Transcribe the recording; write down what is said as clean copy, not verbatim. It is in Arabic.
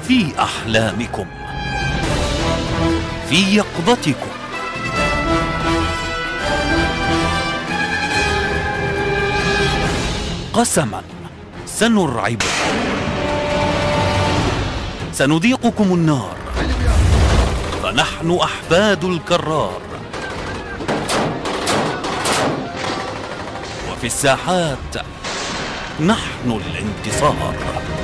في أحلامكم، في يقظتكم، قسما سنرعبكم، سنذيقكم النار، فنحن أحفاد الكرار. وفي الساحات نحن الانتصار.